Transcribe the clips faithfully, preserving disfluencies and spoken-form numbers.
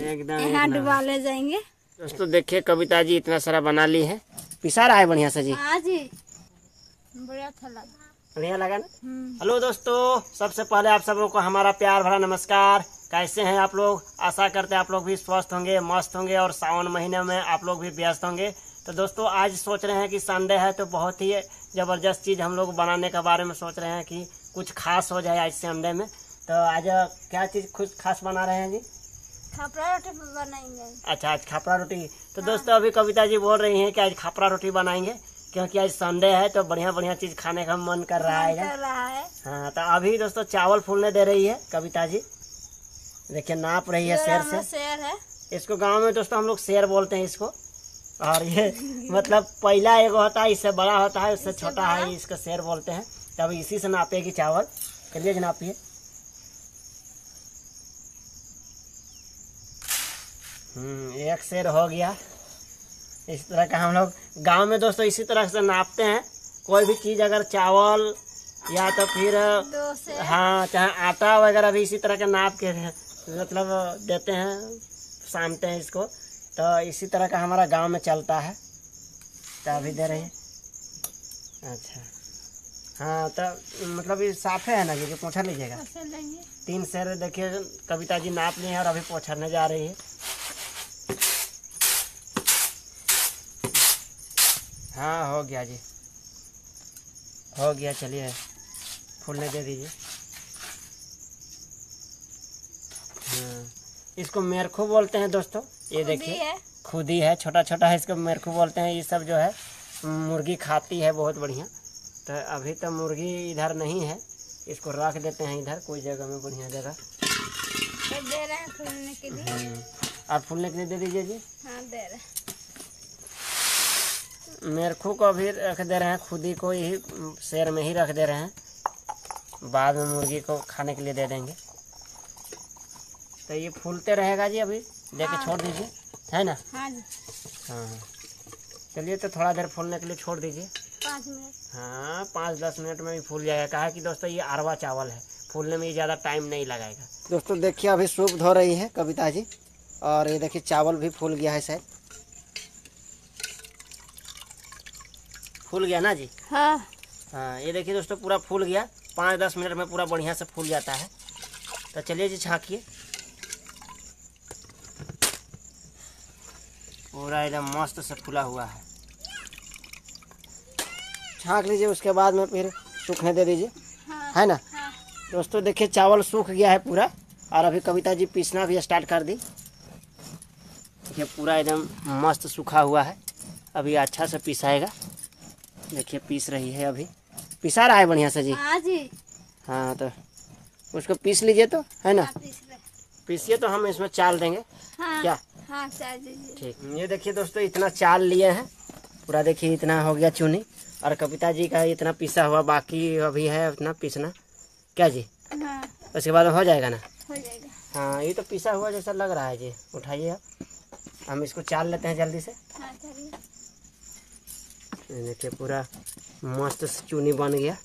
एकदम यहाँ डुबा ले जाएंगे। दोस्तों देखिए कविता जी इतना सारा बना ली है, पिसा रहा है बढ़िया से जी। हाँ जी, बढ़िया था लगा, बढ़िया लगा ना। हेलो दोस्तों, सबसे पहले आप सब लोग को हमारा प्यार भरा नमस्कार। कैसे हैं आप लोग? आशा करते हैं आप लोग भी स्वस्थ होंगे, मस्त होंगे और सावन महीने में आप लोग भी व्यस्त होंगे। तो दोस्तों आज सोच रहे हैं कि संडे है तो बहुत ही ज़बरदस्त चीज़ हम लोग बनाने के बारे में सोच रहे हैं कि कुछ खास हो जाए आज संडे में। तो आज क्या चीज़ कुछ खास बना रहे हैं जी? खापरा रोटी बनाएंगे। अच्छा, आज खापरा रोटी। तो हाँ। दोस्तों अभी कविता जी बोल रही हैं कि आज खापरा रोटी बनाएंगे क्योंकि आज संडे है तो बढ़िया बढ़िया चीज़ खाने का मन कर रहा है, कर रहा है। हाँ, तो अभी दोस्तों चावल फूलने दे रही है कविता जी। देखिए नाप रही है शेर से। शेर है इसको गांव में दोस्तों हम लोग शेर बोलते हैं इसको। और ये मतलब पहला एक होता है, इससे बड़ा होता है, इससे छोटा है, इसको शेर बोलते हैं। तब इसी से नापेगी चावल। चलिए नापिए। हम्म एक शेर हो गया। इस तरह का हम लोग गांव में दोस्तों इसी तरह से नापते हैं। कोई भी चीज़ अगर चावल या तो फिर हाँ चाहे आटा वगैरह भी इसी तरह के नाप के मतलब देते हैं, सानते हैं इसको। तो इसी तरह का हमारा गांव में चलता है। तो अभी दे रही है। अच्छा हाँ, तो मतलब ये साफ है ना, ये पोछा लीजिएगा। तीन शेर देखिए कविता जी नाप लिए हैं और अभी पोछरने जा रही है। हाँ हो गया जी, हो गया। चलिए फूलने दे दीजिए। हाँ, इसको मेरखू बोलते हैं दोस्तों। ये देखिए खुदी है, छोटा छोटा है, इसको मेरखू बोलते हैं। ये सब जो है मुर्गी खाती है बहुत बढ़िया। तो अभी तो मुर्गी इधर नहीं है, इसको रख देते हैं इधर कोई जगह में, बढ़िया जगह दे रहे हैं फूलने के लिए। और फूलने के लिए दे दीजिए जी। हाँ दे रहे। मेरखू को भी रख दे रहे हैं, खुदी को यही शेर में ही रख दे रहे हैं, बाद में मुर्गी को खाने के लिए दे देंगे। तो ये फूलते रहेगा जी, अभी देके हाँ। छोड़ दीजिए, है ना। हाँ जी। हाँ चलिए तो थोड़ा देर फूलने के लिए छोड़ दीजिए, पाँच मिनट। हाँ पाँच दस मिनट में भी फूल जाएगा। कहा कि दोस्तों ये अरवा चावल है, फूलने में ये ज़्यादा टाइम नहीं लगाएगा। दोस्तों देखिए अभी सूप धो रही है कविता जी, और ये देखिए चावल भी फूल गया है शायद। फूल गया ना जी। हाँ हाँ ये देखिए दोस्तों पूरा फूल गया। पाँच दस मिनट में पूरा बढ़िया से फूल जाता है। तो चलिए जी छाँकिए। पूरा एकदम मस्त से फूला हुआ है। छाँक लीजिए, उसके बाद में फिर सूखने दे दीजिए। हाँ, है ना। हाँ। दोस्तों देखिए चावल सूख गया है पूरा, और अभी कविता जी पीसना भी स्टार्ट कर दी। देखिए पूरा एकदम मस्त सूखा हुआ है, अभी अच्छा से पिसाएगा। देखिए पीस रही है, अभी पिसा रहा है बढ़िया से जी। हाँ जी। हाँ तो उसको पीस लीजिए तो, है ना। हाँ, पीसिए तो हम इसमें चाल देंगे। हाँ, क्या? हाँ चाल दीजिए। ठीक। ये देखिए दोस्तों इतना चाल लिए हैं पूरा, देखिए इतना हो गया चुनी, और कविता जी का इतना पिसा हुआ बाकी अभी है उतना पीसना। क्या जी? हाँ। उसके बाद हो जाएगा ना। हो जाएगा। हाँ ये तो पिसा हुआ जैसा लग रहा है जी। उठाइए आप, हम इसको चाल लेते हैं जल्दी से। हाँ चलिए। देखिए पूरा मस्त चूनी बन गया।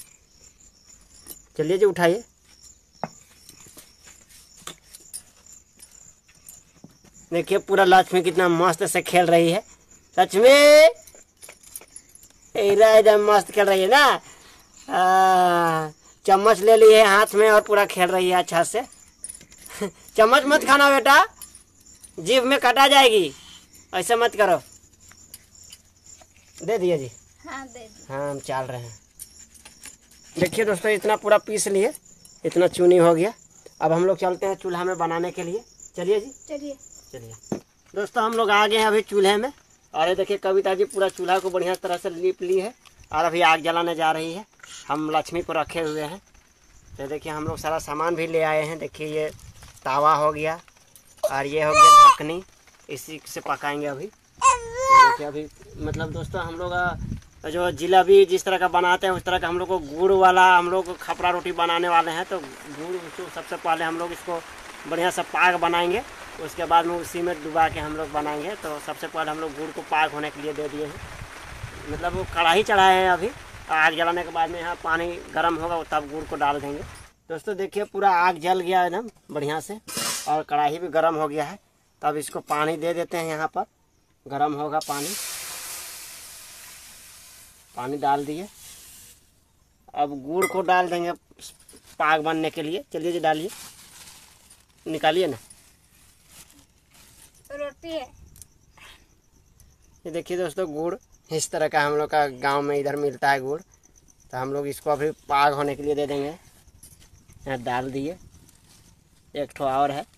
चलिए जी उठाइए। देखिए पूरा लक्ष्मी कितना मस्त से खेल रही है। लक्ष्मी एकदम मस्त खेल रही है ना। चम्मच ले ली है हाथ में और पूरा खेल रही है अच्छा से। चम्मच मत खाना बेटा, जीभ में कटा जाएगी, ऐसे मत करो। दे दिए जी। हाँ दे दिए। हाँ हम चाल रहे हैं। देखिए दोस्तों इतना पूरा पीस लिए, इतना चूनी हो गया। अब हम लोग चलते हैं चूल्हा में बनाने के लिए। चलिए जी। चलिए चलिए दोस्तों हम लोग आ गए हैं अभी चूल्हे में, और ये देखिए कविता जी पूरा चूल्हा को बढ़िया तरह से लीप ली है और अभी आग जलाने जा रही है। हम लक्ष्मी को रखे हुए हैं। तो देखिए हम लोग सारा सामान भी ले आए हैं। देखिए ये तावा हो गया और ये हो गया ढकनी, इसी से पकाएंगे अभी। देखिए अभी मतलब दोस्तों हम लोग जो जिलेबी जिस तरह का बनाते हैं उस तरह का हम लोग को गुड़ वाला हम लोग खापरा रोटी बनाने वाले हैं। तो गुड़ तो सबसे पहले हम लोग इसको बढ़िया सा पाक बनाएंगे, उसके बाद में उसी में डुबा के हम लोग बनाएंगे। तो सबसे पहले हम लोग गुड़ को पाक होने के लिए दे दिए हैं, मतलब वो कढ़ाई चढ़ाए हैं अभी। आग जलाने के बाद में यहाँ पानी गर्म होगा तब गुड़ को डाल देंगे। दोस्तों देखिए पूरा आग जल गया एकदम बढ़िया से, और कढ़ाई भी गर्म हो गया है। तब इसको पानी दे देते हैं। यहाँ पर गर्म होगा पानी, पानी डाल दिए। अब गुड़ को डाल देंगे पाग बनने के लिए। चलिए जी डालिए, निकालिए ना। रोटी है। ये देखिए दोस्तों, गुड़ इस तरह का हम लोग का गांव में इधर मिलता है गुड़। तो हम लोग इसको अभी पाग होने के लिए दे देंगे। यहाँ डाल दिए। एक ठो और है,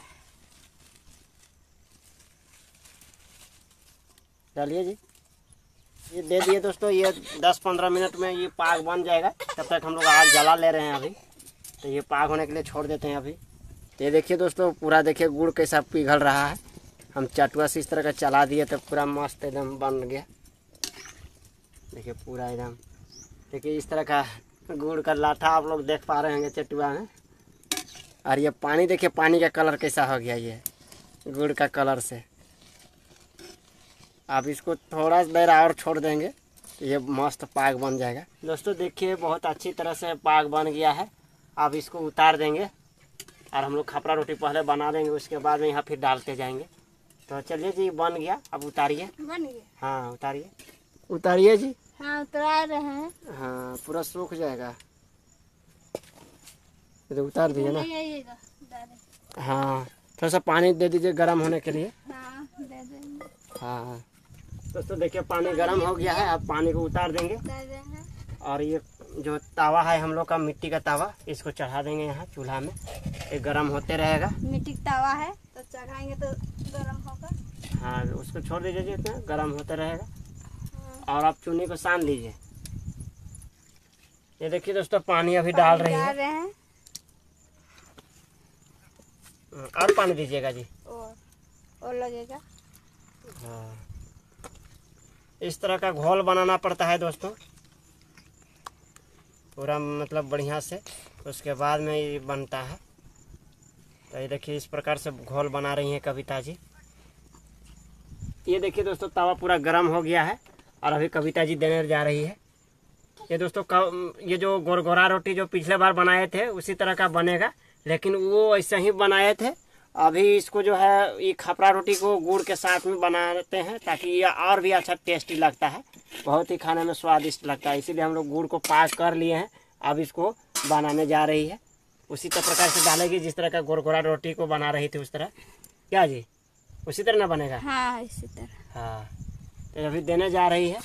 डालिए जी। ये दे दिए दोस्तों। ये दस पंद्रह मिनट में ये पाग बन जाएगा। तब तक हम लोग आग जला ले रहे हैं अभी। तो ये पाग होने के लिए छोड़ देते हैं अभी। ये देखिए दोस्तों, पूरा देखिए गुड़ कैसा पिघल रहा है। हम चटुआ से इस तरह का चला दिए तो पूरा मस्त एकदम बन गया। देखिए पूरा एकदम, देखिए इस तरह का गुड़ का लाठा आप लोग देख पा रहे होंगे चटुआ में। और ये पानी देखिए, पानी का कलर कैसा हो गया ये गुड़ का कलर से। अब इसको थोड़ा देर और छोड़ देंगे तो ये मस्त पाग बन जाएगा। दोस्तों देखिए, बहुत अच्छी तरह से पाग बन गया है। अब इसको उतार देंगे और हम लोग खपरा रोटी पहले बना देंगे, उसके बाद में यहाँ फिर डालते जाएंगे। तो चलिए जी, बन गया। अब उतारिए। बन गया। हाँ उतारिए, उतारिए जी। हाँ उतार रहे हैं। हाँ पूरा सूख जाएगा। तो उतार दीजिए ना। आइएगा, डालें। हाँ थोड़ा सा पानी दे दीजिए गर्म होने के लिए। हाँ दे देंगे। हाँ दोस्तों देखिए, पानी गर्म हो गया है। अब पानी को उतार देंगे। उतार रहे हैं। और ये जो तावा है हम लोग का, मिट्टी का तावा, इसको चढ़ा देंगे यहाँ चूल्हा में। ये गर्म होते रहेगा। मिट्टी का तवा है तो चढ़ाएंगे तो गर्म होगा। हाँ उसको छोड़ दीजिए जी, इतना गर्म होते रहेगा। हाँ। और आप चूनी को सान लीजिए। ये देखिए दोस्तों, पानी अभी डाल रही डाल है। रहे हैं। और पानी दीजिएगा जी। और और लगेगा। हाँ इस तरह का घोल बनाना पड़ता है दोस्तों, पूरा मतलब बढ़िया से। उसके बाद में ये बनता है। तो ये देखिए, इस प्रकार से घोल बना रही हैं कविता जी। ये देखिए दोस्तों, तवा पूरा गर्म हो गया है और अभी कविता जी देने जा रही है। ये दोस्तों, ये जो गोरगोरा रोटी जो पिछले बार बनाए थे उसी तरह का बनेगा, लेकिन वो ऐसे ही बनाए थे। अभी इसको जो है ये खपरा रोटी को गुड़ के साथ में बनाते हैं ताकि ये और भी अच्छा टेस्टी लगता है, बहुत ही खाने में स्वादिष्ट लगता है। इसीलिए हम लोग गुड़ को पाक कर लिए हैं। अब इसको बनाने जा रही है। उसी तरह प्रकार से डालेगी जिस तरह का गोरगोरा रोटी को बना रही थी उस तरह। क्या जी, उसी तरह ना बनेगा? हाँ इसी तरह। हाँ तो अभी देने जा रही है।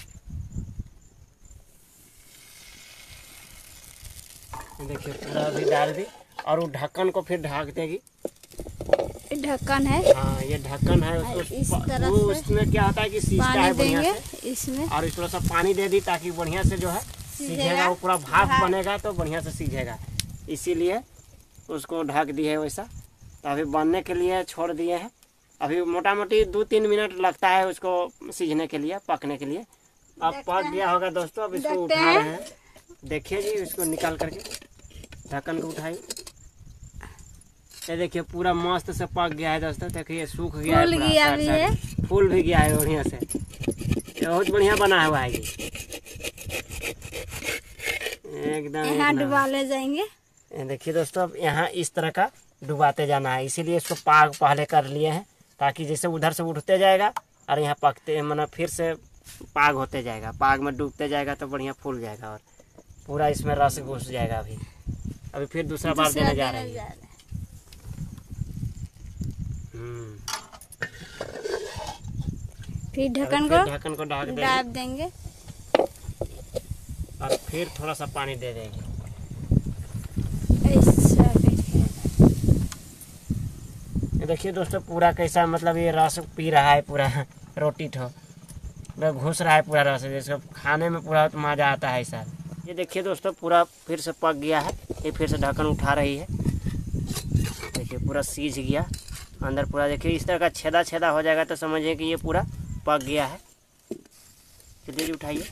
देखिए पूरा अभी डाल दी और वो ढक्कन को फिर ढक देगी। ढक्कन है। हाँ ये ढक्कन है। उसको इस तरह वो से उसमें क्या होता है कि सीजता पानी है बढ़िया देंगे से। इसमें। और थोड़ा सा पानी दे दी ताकि बढ़िया से जो है सीझेगा। वो पूरा भाप बनेगा तो बढ़िया से सीझेगा, इसीलिए उसको ढक दी है वैसा। तो अभी बनने के लिए छोड़ दिए हैं। अभी मोटा मोटी दो तीन मिनट लगता है उसको सीझने के लिए, पकने के लिए। अब पक गया होगा दोस्तों। अब इसको उठा रहे हैं। देखिए जी, इसको निकाल करके ढक्कन को उठाइए। ये देखिए पूरा मस्त से पक गया है दोस्तों। देखिए सूख गया है, फूल गया भी है, फूल भी गया है बढ़िया से। ये बहुत बढ़िया बना हुआ है ये, एकदम। यहाँ डुबा ले जाएंगे। ये देखिए दोस्तों, अब यहाँ इस तरह का डुबाते जाना है। इसीलिए इसको पाग पहले कर लिए हैं ताकि जैसे उधर से उठते जाएगा और यहाँ पकते मतलब फिर से पाग होते जाएगा। पाग में डूबते जाएगा तो बढ़िया फूल जाएगा और पूरा इसमें रस घुस जाएगा। अभी अभी फिर दूसरा बार देने जा रही है। फिर ढक्कन को ढक्कन को ढक डाल देंगे और फिर थोड़ा सा पानी दे देंगे। ऐसा देखिए दोस्तों, पूरा कैसा मतलब ये रस पी रहा है पूरा रोटी ठो पूरा घुस रहा है पूरा रस, जैसे खाने में पूरा मज़ा आता है ऐसा। ये देखिए दोस्तों, पूरा फिर से पक गया है। ये फिर से ढक्कन उठा रही है। देखिए पूरा सीझ गया अंदर पूरा। देखिए इस तरह का छेदा छेदा हो जाएगा तो समझिए कि ये पूरा पक गया है। चलिए जी उठाइए।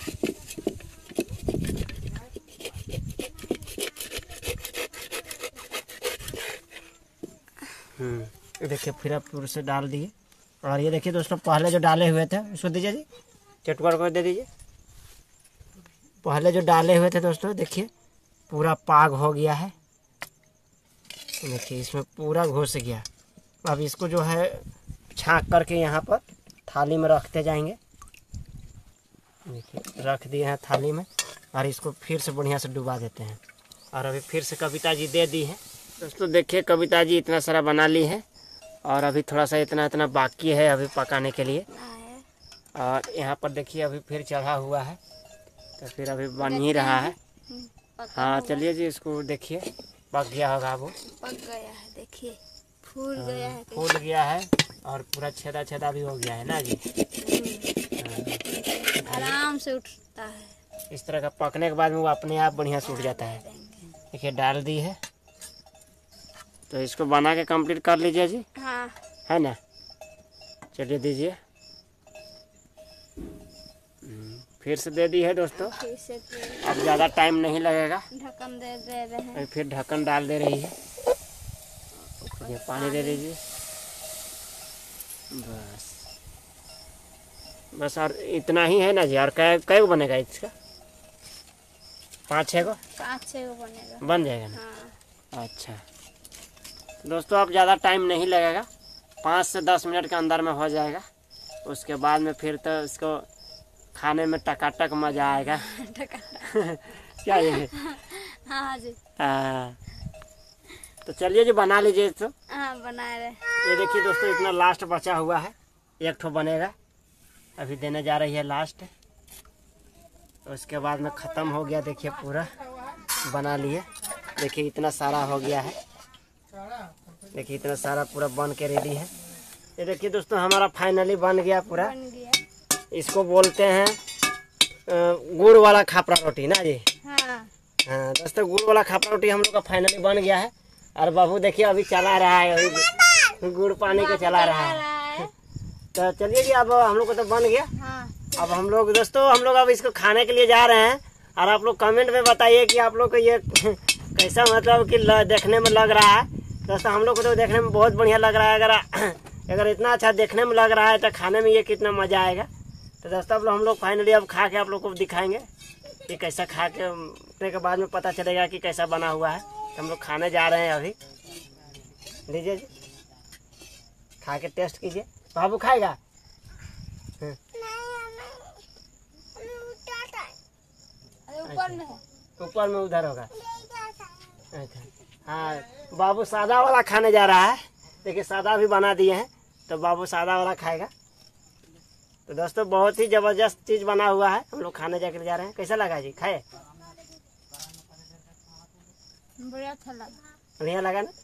हम्म देखिए फिर आप पूरे से डाल दिए। और ये देखिए दोस्तों, पहले जो डाले हुए थे उसको दीजिए जी, चटुआ को दे दीजिए। पहले जो डाले हुए थे दोस्तों, देखिए पूरा पाग हो गया है। देखिए इसमें पूरा घुस गया अब इसको जो है छाँक करके यहाँ पर थाली में रखते जाएंगे। देखिए रख दिए हैं थाली में और इसको फिर से बढ़िया से डुबा देते हैं। और अभी फिर से कविता जी दे दी है। दोस्तों देखिए कविता जी इतना सारा बना ली है और अभी थोड़ा सा इतना इतना बाकी है अभी पकाने के लिए। और यहाँ पर देखिए अभी फिर चढ़ा हुआ है तो फिर अभी बन ही रहा है। हाँ चलिए जी इसको देखिए पक गया होगा। वो पक गया है, देखिए फूल गया है, फूल गया है और पूरा छेदा छेदा भी हो गया है ना जी। आराम से उठता है। इस तरह का पकने के बाद में वो अपने आप बढ़िया से उठ जाता है। देखिए डाल दी है तो इसको बना के कंप्लीट कर लीजिए जी। हाँ है ना, चलिए दीजिए। फिर से दे दी है दोस्तों। फिर से अब ज़्यादा टाइम नहीं लगेगा। ढक्कन दे दे रहे हैं। अभी फिर ढक्कन डाल दे रही है। ये पानी दे दीजिए बस बस। और इतना ही है ना जी। और कै कै गो बनेगा इसका? पाँच छः गो पाँच छः गो बनेगा, बन जाएगा ना। हाँ। अच्छा दोस्तों अब ज़्यादा टाइम नहीं लगेगा, पाँच से दस मिनट के अंदर में हो जाएगा। उसके बाद में फिर तो इसको खाने में टकाटक मज़ा आएगा। क्या ये? हाँ जी। हाँ तो चलिए जी बना लीजिए इसको। हाँ बना रहे। ये देखिए दोस्तों इतना लास्ट बचा हुआ है, एक ठो बनेगा, अभी देने जा रही है लास्ट। उसके बाद में ख़त्म हो गया। देखिए पूरा बना लिए। देखिए इतना सारा हो गया है। देखिए इतना सारा पूरा बन के रेडी है। ये देखिए दोस्तों हमारा फाइनली बन गया पूरा। बन गया। इसको बोलते हैं गुड़ वाला खापरा रोटी ना जी। हाँ हाँ दोस्तों गुड़ वाला खापरा रोटी हम लोग का फाइनली बन गया है। और बाबू देखिए अभी चला रहा है, अभी गुड़ पानी के चला रहा है। तो चलिए जी अब हम लोग को तो बन गया। हाँ। अब हम लोग दोस्तों हम लोग अब इसको खाने के लिए जा रहे हैं। और आप लोग कमेंट में बताइए कि आप लोग को ये कैसा मतलब कि देखने में लग रहा है। दोस्तों हम लोग को तो देखने में बहुत बढ़िया लग रहा है। अगर अगर इतना अच्छा देखने में लग रहा है तो खाने में ये कितना मज़ा आएगा। तो दोस्तों अब हम लोग फाइनली अब खा के आप लोग को दिखाएंगे कि कैसा खा के के बाद में पता चलेगा कि कैसा बना हुआ है। तो हम लोग खाने जा रहे हैं अभी। लीजिए जी खा के टेस्ट कीजिए। बाबू खाएगा? ऊपर में है। ऊपर में उधर होगा। अच्छा हाँ बाबू सादा वाला खाने जा रहा है। देखिए सादा भी बना दिए हैं तो बाबू सादा वाला खाएगा। तो दोस्तों बहुत ही ज़बरदस्त चीज़ बना हुआ है, हम लोग खाने जाकर जा रहे हैं। कैसा लगा जी? खाए? बढ़िया अच्छा लगा। बढ़िया लगा ना?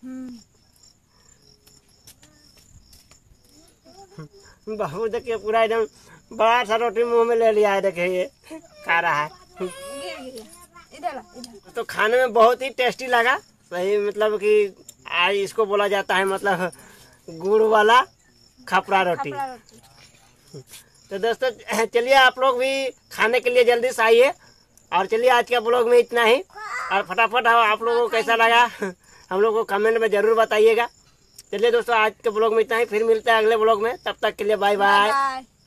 बाबू देखिए पूरा एकदम बड़ा सा रोटी मुंह में ले लिया है। देखिए ये खा रहा है। इधर इधर। तो खाने में बहुत ही टेस्टी लगा। सही मतलब कि आज इसको बोला जाता है मतलब गुड़ वाला खापरा रोटी। तो दोस्तों चलिए आप लोग भी खाने के लिए जल्दी से आइए। और चलिए आज के ब्लॉग में इतना ही। और फटाफट आप लोगों को कैसा लगा हम लोग को कमेंट में ज़रूर बताइएगा। चलिए दोस्तों आज के ब्लॉग में इतना ही, फिर मिलते हैं अगले ब्लॉग में। तब तक के लिए बाय बाय।